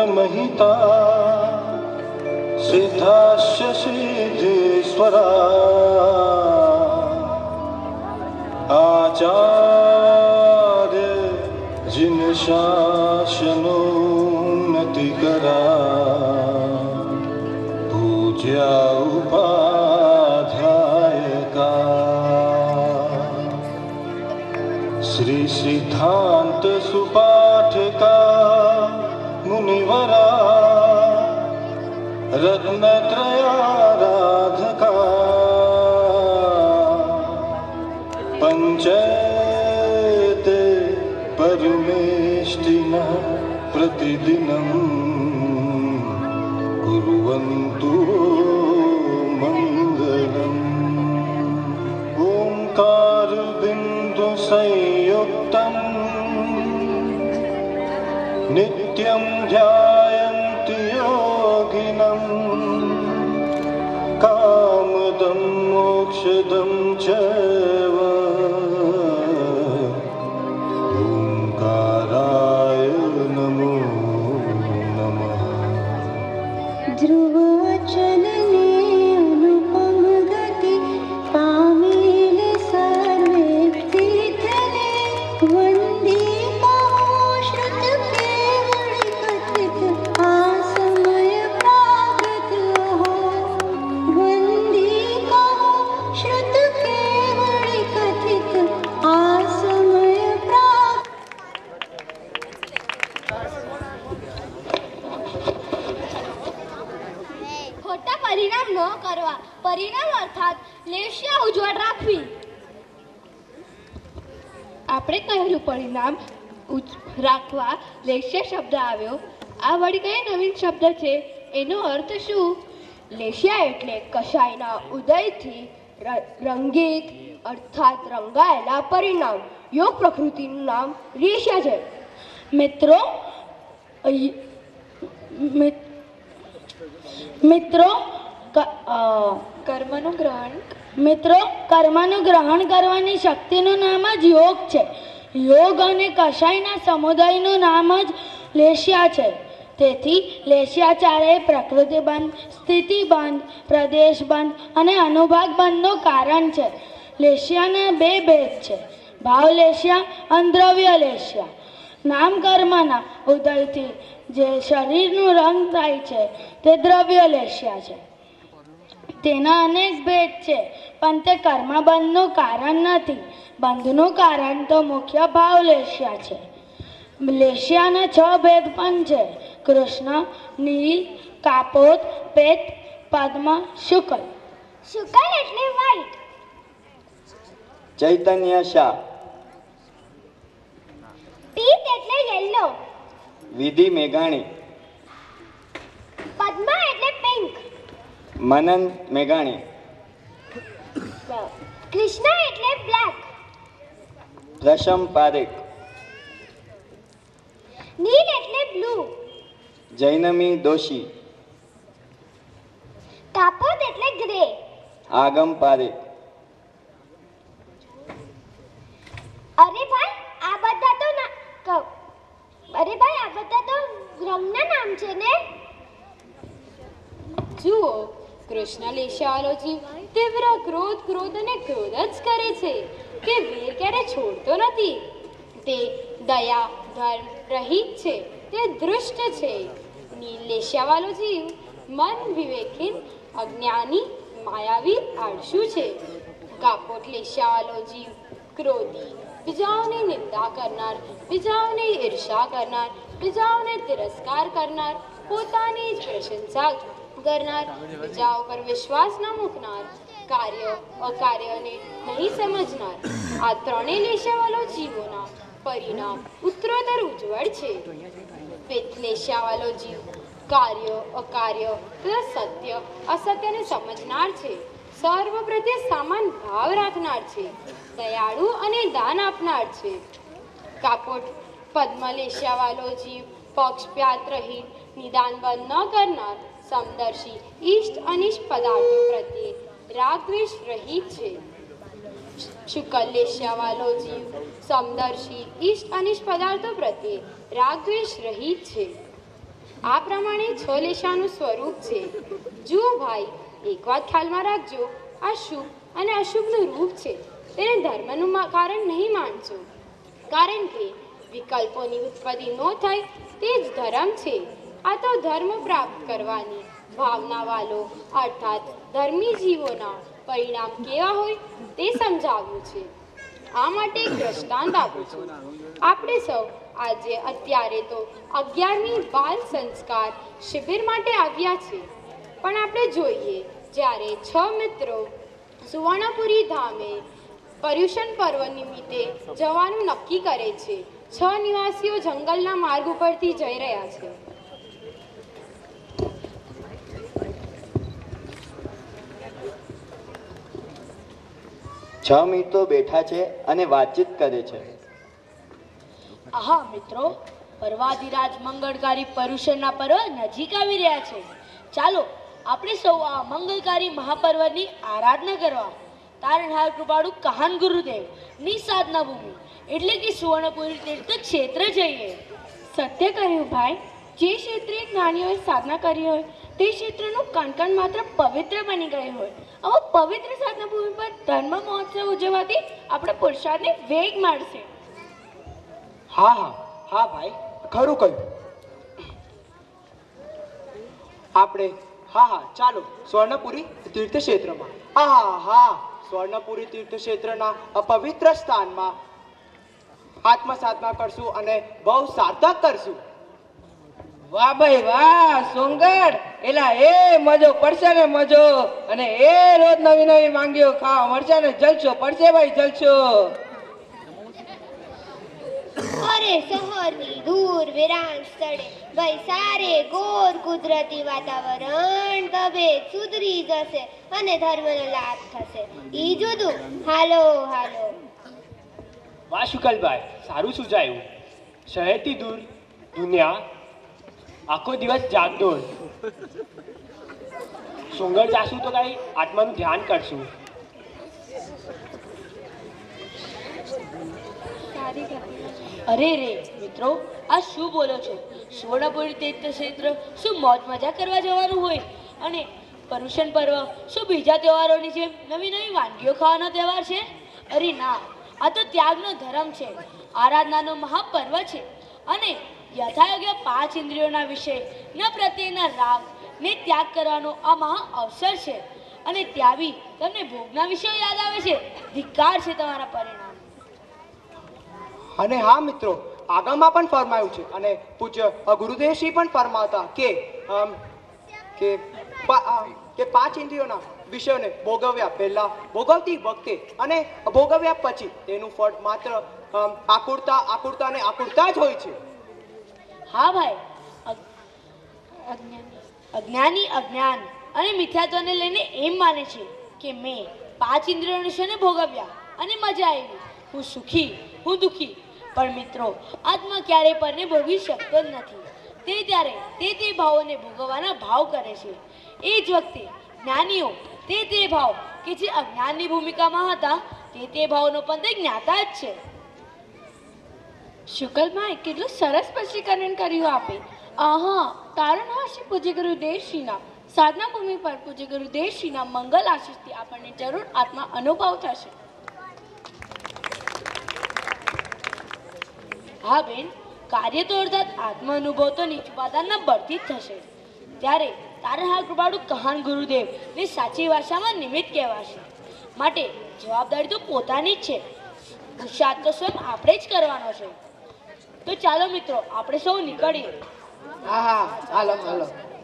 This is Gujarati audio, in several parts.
महिता सिद्धाश्च सिद्धेश्वरा आचार्य जिन शासनोन्नति करा पूज्या उपाध्यायका श्री सिद्धांत सुपाठका मुनिवरा रत्नत्रयाराधका पंचैते परमेष्टिनः प्रतिदिनं कुर्वन्तु मङ्गलम्। ओंकार बिंदु संयुक्तं नित्यं ध्यायन्ति योगिनं कामदं मोक्षदं चैव ओंकाराय नमो नमः। ध्रुवचलने अनुपम गति पामेले सर्वे तीर्थले वंदे कहो श्रुत केवल कथित आसमय प्रागत हो। वंदे कहो श्रुत केवल कथित आसमय प्रागत। ખોટા પરિણામ ન કરવા, પરિણામ અર્થાત લેશિયા ઉજ્જવળ રાખવી. આપણે કહેલું પરિણામ રાખવા લેશિયા શબ્દ આવ્યો. આ વળી કઈ નવીન શબ્દ છે? એનો અર્થ શું? લેશિયા એટલે કશાયના ઉદયથી રંગિત અર્થાત રંગાયેલા પરિણામ. યોગ પ્રકૃતિનું નામ રેશિયા છે. મિત્રો કર્મનું ગ્રહણ કરવાની શક્તિનું નામ જ યોગ છે. યોગ અને કશાયના સમુદાયનું નામ જ લેશિયા છે. તેથી લેશિયા ચારે પ્રકૃતિબંધ, સ્થિતિબંધ, પ્રદેશબંધ અને અનુભાગબંધનું કારણ છે. લેશિયાના બે ભેદ છે: ભાવ લેશિયા અને દ્રવ્ય લેશિયા. નામ કર્મના ઉદયથી જે શરીરનું રંગ થાય છે તે દ્રવ્ય લેશિયા છે. તેના અનેક ભેદ છે, પણ તે કર્મબંધનું કારણ નથી. બંધનું કારણ તો મુખ્ય ભાવ લેશિયા છે. લેશિયાના 6 ભેદ પણ છે: કૃષ્ણ, નીલ, કાપોદ, પેત, પદ્મ, શુકલ. શુકલ એટલે વ્હાઈટ. ચૈતન્ય શાહ. પીત એટલે યલો. વિધિ મેઘાણી. પદ્મા એટલે પિંક. મનન મેઘાણી. કૃષ્ણ એટલે બ્લેક. પ્રશમ પારેખ. નીલ એટલે બ્લુ. જૈનમી દોશી. કાપોદ એટલે ગ્રે. આગમ પારેખ. અરે ભાઈ આ બધા તો રંગના નામ છે ને. જુઓ, કૃષ્ણ લેશિયાવાળો જીવ તીવ્ર ક્રોધ અને ક્રોધ જ કરે છે કે વીર ક્યારે છોડતો નથી. તે દયા ધર્મ રહિત છે, તે દૃષ્ટ છે. નીલ લેશિયાવાળો જીવ મન વિવેકહીન, અજ્ઞાની, માયાવી, આળસુ છે. કાપોટ લેશિયાવાળો જીવ ક્રોધી, બીજાઓની નિંદા કરનાર, બીજાઓની ઈર્ષા કરનાર, બીજાઓને તિરસ્કાર કરનાર, પોતાની જ પ્રશંસા કરનાર, બીજાઓ પર વિશ્વાસ ન મૂકનાર, કાર્ય અકાર્યને નહીં સમજનાર. આ ત્રણેય લેશિયાવાળો જીવોના પરિણામ ઉત્તરોત્તર ઉજ્જવળ છે. પિત્ત લેશિયાવાળો જીવ કાર્ય અકાર્ય તથા સત્ય અસત્યને સમજનાર છે. સર્વ પ્રત્યે સમાન ભાવ રાખનાર છે. દયાળુ અને દાન આપનાર છે. કાપોટ પદ્મ લેશિયાવાળો જીવ પક્ષપાત રહિત, નિદાન બંધ ન કરનાર, સમદર્શી, ઇષ્ટ અનિષ્ટ પદાર્થો પ્રત્યે રાગ દ્વેષ રહિત છે. શુકલ લેશિયાવાળો જીવ સમદર્શી, ઇષ્ટ અનિષ્ટ પદાર્થો પ્રત્યે રાગ દ્વેષ રહિત છે. આ પ્રમાણે 6 લેશાનું સ્વરૂપ છે. જુઓ ભાઈ, એક વાત ખ્યાલમાં રાખજો, આ શુભ અને અશુભનું રૂપ છે, તેને ધર્મનું કારણ નહીં માનજો, કારણ કે વિકલ્પોની ઉત્પત્તિ ન થાય તે જ ધર્મ છે. આ તો ધર્મ પ્રાપ્ત કરવાની ભાવનાવાલો અર્થાત ધર્મી જીવોના પરિણામ કેવા હોય તે સમજાવ્યું છે. આ માટે એક દ્રષ્ટાંત આપું છું. આપણે સૌ આજે અત્યારે તો 11મી બાલ સંસ્કાર શિબિર માટે આવ્યા છે, પણ આપણે જોઈએ જ્યારે 6 મિત્રો સુવર્ણપુરી ધામે પર્યુષણ પર્વ નિમિત્તે જવાનું નક્કી કરે છે. 6 નિવાસીઓ જંગલના માર્ગ ઉપરથી જઈ રહ્યા છે. છ મિત્રો બેઠા છે અને વાતચીત કરે છે. આહા મિત્રો, પર્વાધિરાજ મંગળકારી પર્યુષણના પર્વ નજીક આવી રહ્યા છે. ચાલો આપણે સૌ આ મંગળકારી મહાપર્વની આરાધના કરવા તારણહાર કૃપાળુ કહાન ગુરુદેવ ની સાધના ભૂમિ એટલે કે સુવર્ણપુરી તીર્થ ક્ષેત્ર જઈએ. સત્ય કહ્યું ભાઈ. જે ક્ષેત્રે જ્ઞાનીઓએ સાધના કરી હોય તે ક્ષેત્રનું કણ માત્ર પવિત્ર બની ગયું હોય. આવા પવિત્ર સાધના ભૂમિ પર ધર્મ મહોત્સવ ઉજવવાથી આપણે પુરુષાર્થને વેગ મળશે. હા હા હા ભાઈ, ખરું કહ્યું. આપણે ચાલો સ્વર્ણપુરી તીર્થ ક્ષેત્રમાં. સ્વર્ણપુરી તીર્થ ક્ષેત્રના અપવિત્ર સ્થાનમાં આત્મસાધના કરશું અને બહુ સાર્થક કરશું. વાહ ભાઈ વાહ, સોંગડ એલા એ મજો પડશે ને મજો, અને એ રોજ નવી નવી માંગીઓ ખાવા મળશે ને જલસો પડશે ભાઈ જલસો. અરે શહેરની દૂર વિરાન સ્થળે ભાઈ સારે ગોર કુદરતી વાતાવરણ તબિયત સુધરી જશે અને ધર્મનો લાભ થશે. ઈ જુદું. હાલો હાલો. વાહ શુકલભાઈ, સારું સુઝાયું. શહેરથી દૂર દુનિયા, આખો દિવસ જાગદોડ. સોંગળ જાશું તો કઈ આત્માનું ધ્યાન કરશું. અરે રે મિત્રો, આ શું બોલો છો? સુવર્ણપુરી તીર્થ ક્ષેત્ર શું મોજ મજા કરવા જવાનું હોય અને પર્યુષણ પર્વ શું બીજા તહેવારોની જેમ નવી નવી વાનગીઓ ખાવાનો તહેવાર છે? અરે ના, આ તો ત્યાગનો ધર્મ છે, આરાધનાનો મહાપર્વ છે અને યથાયોગ્ય 5 ઇન્દ્રિયોના વિષયના પ્રત્યેના રાગ ને ત્યાગ કરવાનો આ મહા અવસર છે. અને ત્યાવી તમને ભોગના વિષયો યાદ આવે છે. ધિક્કાર છે તમારા પરિણામ. અને હા મિત્રો, આગળમાં પણ ફરમાયું છે અને પૂજ્ય ગુરુદેવશ્રી પણ ફરમાવતા કે 5 ઇન્દ્રિયોના વિષયોને ભોગવ્યા પહેલા, ભોગવતી વખતે અને ભોગવ્યા પછી તેનું ફળ માત્ર આકુરતા અને આકુરતા જ હોય છે. હા ભાઈ, અજ્ઞાની અજ્ઞાન અને મિથ્યાત્વને લઈને એમ માને છે કે મેં 5 ઇન્દ્રિયોના વિષયોને ભોગવ્યા અને મજા આવી, હું સુખી, હું દુઃખી. પણ મિત્રો, આત્મા ક્યારેય પરને ભોગવી શકતો જ નથી. તે ત્યારે તે ભાવોને ભોગવવાના ભાવ કરે છે. એ જ વખતે જ્ઞાનીઓ તે ભાવ કે જે અજ્ઞાનની ભૂમિકામાં હતા તે ભાવનો પણ તે જ્ઞાતા જ છે. શુકલભાઈ, કેટલું સરસ સ્પષ્ટીકરણ કર્યું આપે. તારણહાર પૂજ્ય ગુરુદેવશ્રીના સાધના ભૂમિ પર પૂજ્ય ગુરુદેવશ્રીના મંગલ આશીષથી આપણને જરૂર આત્મા અનુભવ થશે. હા બેન, કાર્ય તો અર્થાત આત્મ અનુભવ તો નીચું પાતાના બળથી જ થશે. ત્યારે તારણહાર કૃપાળુ કહાન ગુરુદેવ ને સાચી ભાષામાં નિમિત્ત કહેવાશે. માટે જવાબદારી તો પોતાની જ છે, પુરુષાર્થ તો સ્વયં આપણે જ કરવાનો છે. તો ચાલો મિત્રો, આપણે સૌ નીકળીએ. હાલો હાલો.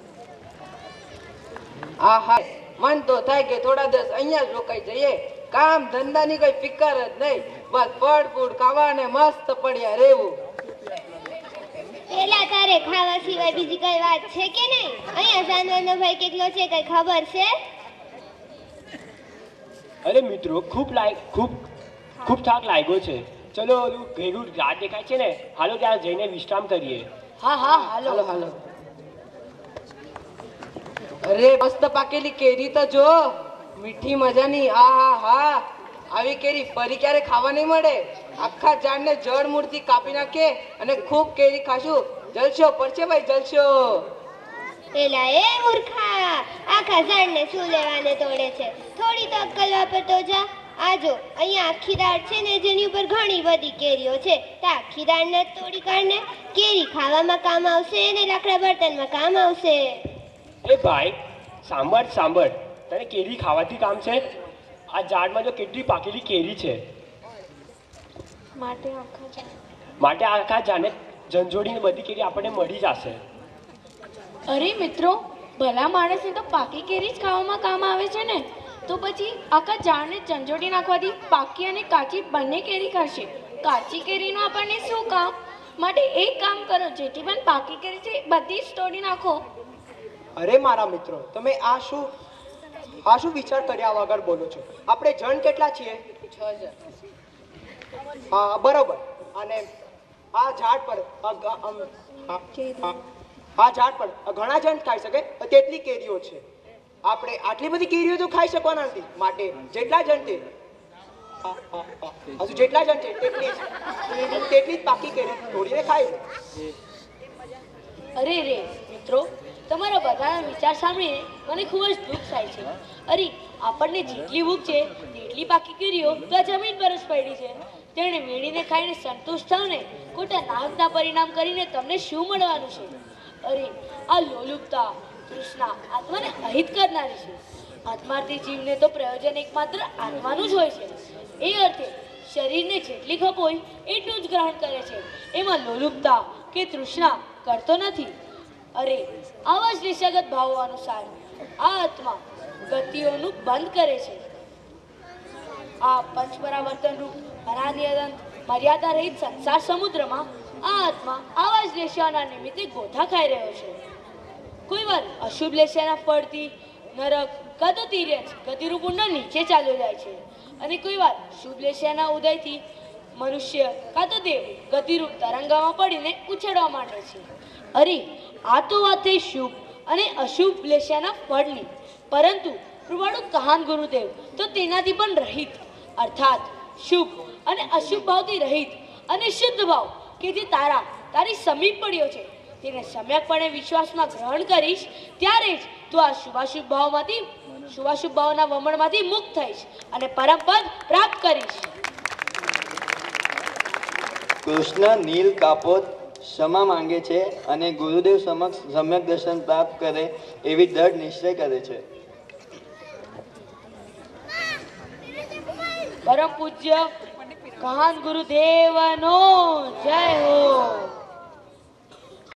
મન તો થાય કે થોડા દિવસ અહીંયા જ રોકાઈ જઈએ. કામ ધંધાની કઈ ફિકર જ નહીં, બસ ફળ ફૂડ ખાવા ને મસ્ત પડ્યા રહેવું. પેલા તારે ખાવા સિવાય બીજી કઈ વાત છે કે નહીં? અહીંયા જાનવરનો ભાઈ કેટલો છે કઈ ખબર છે? અરે મિત્રો, ખૂબ થાક લાગ્યો છે. ચલો ઓલું ઘેરું રાત દેખાય છે ને, હાલો ત્યાં જઈને વિશ્રામ કરીએ. હા હાલો હાલો. અરે મસ્ત પાકેલી કેરી તો જો, મીઠી મજાની. આવી કેરી ફરી ક્યારે ખાવા નહીં મળે. આખા ઝાડને જડ મૂળથી કાપી નાખીએ અને ખૂબ કેરી ખાશું જલશો પડશે ભાઈ જલશો. એલા એ મૂર્ખા, આખા ઝાડને શું લેવાને તોડે છે? થોડી તો અક્કલ વાપરતો જા. આજો અહીંયા આખી દાળ છે ને, જેની ઉપર ઘણી બધી કેરીઓ છે, તો આખી દાળને જ તોડી કાઢને. કેરી ખાવામાં કામ આવશે ને લાકડા બર્તનમાં કામ આવશે. એ ભાઈ સાંભળ સાંભળ, તને કેરી ખાવાથી કામ છે? આ ઝાડમાં જો કેટલી પાકેલી કેરી છે, માટે આખા ઝાડને ઝંઝોડીને બધી કેરી આપણને મળી જશે. અરે મિત્રો, ભલા માણસને તો પાકી કેરી જ ખાવામાં કામ આવે છે ને, તો પછી આખા ઝાડને ઝંઝોડી નાખવાથી પાકી અને કાચી બંને કેરી ખાશે. કાચી કેરીનું આપણને શું કામ? માટે એક કામ કરો, જેથી પણ પાકી કેરી છે બધી જ તોડી નાખો. અરે મારા મિત્રો, તમે આ શું વિચાર કર્યા વગર બોલો છો? આપણે જણ કેટલા છીએ? 6 જણ. હા બરોબર. અને આ ઝાડ પર ઘણા જણ ખાઈ શકે તેટલી કેરીઓ છે. આપણે આટલી બધી કેરીઓ તો ખાઈ શકવાના નથી, માટે જેટલા જણ છે તેટલી જ પાકી કેરી તોડીને ખાઈ લો. અરે રે મિત્રો, તમારા બધાના વિચાર સાંભળીને મને ખૂબ જ દુઃખ થાય છે. અરે આપણને જેટલી ભૂખ છે તેટલી પાકી કેરીઓ તો આ જમીન પર જ પડી છે. તેણે મેળીને ખાઈને સંતુષ્ટ થાવ ને, ખોટા નાહકના પરિણામ કરીને તમને શું મળવાનું છે? અરે આ લોલુપતા તૃષ્ણા આત્માને અહિત કરનારી છે. આત્માર્થી જીવને તો પ્રયોજન એકમાત્ર આત્માનું જ હોય છે. એ અર્થે શરીરને જેટલી ખપ હોય એટલું જ ગ્રહણ કરે છે, એમાં લોલુપતા કે તૃષ્ણા કરતો નથી. અરે આવા જ નિસર્ગત ભાવો અનુસાર આ આત્મા ગતિઓનું બંધ કરે છે. આ પંચપરાવર્તન રૂપ અનાદિઅનંત મર્યાદા રહિત સંસાર સમુદ્રમાં આ આત્મા આવા જ લેશિયાના નિમિત્તે ગોથા ખાઈ રહ્યો છે. કોઈ વાર અશુભ લેશિયાના ફળથી નરક કાં તો તિર્યક ગતિરૂપ ઊંડા નીચે ચાલ્યો જાય છે, અને કોઈ વાર શુભ લેશિયાના ઉદયથી મનુષ્ય કાં તો દેવ ગતિરૂપ તરંગામાં પડીને ઉછળવા માંડે છે. અરે આ તો વાત થઈ શુભ અને અશુભ લેશિયાના ફળની, પરંતુ કૃપાળુ કહાન ગુરુદેવ તો તેનાથી પણ રહિત, અર્થાત શુભ અને અશુભ ભાવથી રહિત અને શુદ્ધ ભાવ કે જે તારી સમીપ પડ્યો છે, તેને સમ્યકપણે વિશ્વાસમાં ગ્રહણ કરીશ, ત્યારે જ તું આ શુભાશુભ ભાવના વમણમાંથી મુક્ત થઈશ અને પરમ પદ પ્રાપ્ત કરીશ. કૃષ્ણ નીલ કાપોદ ક્ષમા માંગે છે અને ગુરુદેવ સમક્ષ સમ્યક દર્શન પ્રાપ્ત કરે એવી દ્રઢ નિશ્ચય કરે છે. પરમ પૂજ્ય કહાન ગુરુદેવનો જય હો.